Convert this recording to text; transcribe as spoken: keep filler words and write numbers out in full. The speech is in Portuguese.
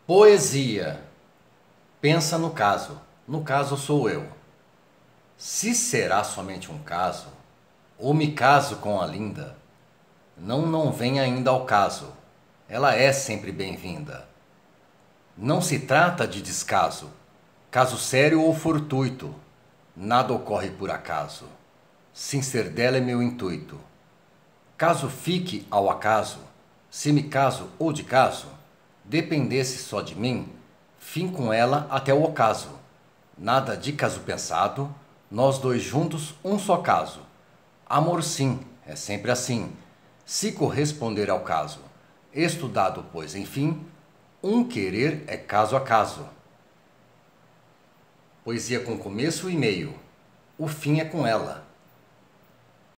Poesia. Pensa no caso. No caso sou eu. Se será somente um caso, ou me caso com a linda, não, não vem ainda ao caso. Ela é sempre bem-vinda. Não se trata de descaso, caso sério ou fortuito. Nada ocorre por acaso. Sim, ser dela é meu intuito. Caso fique ao acaso, se me caso ou de caso, dependesse só de mim, fim com ela até o ocaso. Nada de caso pensado, nós dois juntos um só caso. Amor sim, é sempre assim, se corresponder ao caso. Estudado, pois, enfim, um querer é caso a caso. Poesia com começo e meio, o fim é com ela.